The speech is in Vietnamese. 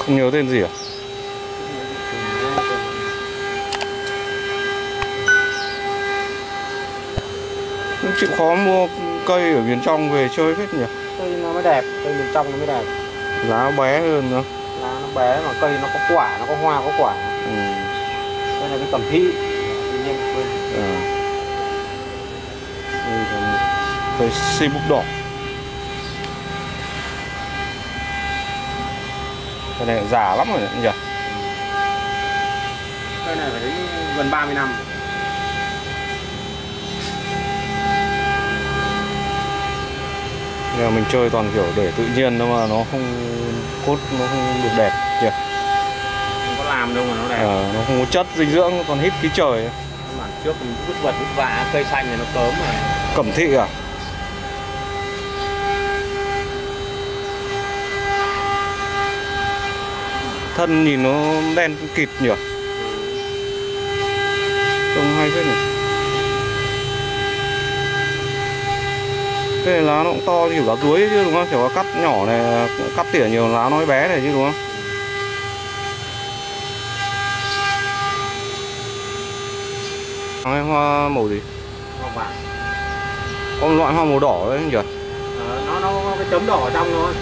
Không nhớ tên gì à? Cũng chịu khó mua cây ở miền trong về chơi phết nhỉ. Cây nó mới đẹp, cây miền trong nó mới đẹp. Lá bé hơn nữa. Lá nó bé mà cây nó có quả, nó có hoa có quả. Đây là cái cẩm thị. Tự nhiên quên. Đây là cây si búp đỏ. Cái này già lắm rồi nhỉ? Cây này phải đến gần 30 năm. Nhưng mà mình chơi toàn kiểu để tự nhiên thôi mà nó không cốt, nó không được đẹp nhỉ? Không có làm đâu mà nó đẹp. Nó không có chất dinh dưỡng, toàn hít khí trời. Bản trước mình vứt vật vứt vả, cây xanh này nó cớm mà. Cẩm thị à? Thân nhìn nó đen kịt nhỉ? Trông hay phết nhỉ? Cái này lá nó cũng to kiểu lá chuối chứ đúng không? Kiểu cắt nhỏ này, cắt tỉa nhiều lá nó bé này chứ đúng không? Cái hoa màu gì? Hoa vàng. Có một loại hoa màu đỏ đấy nhỉ? Nó có cái chấm đỏ ở trong thôi.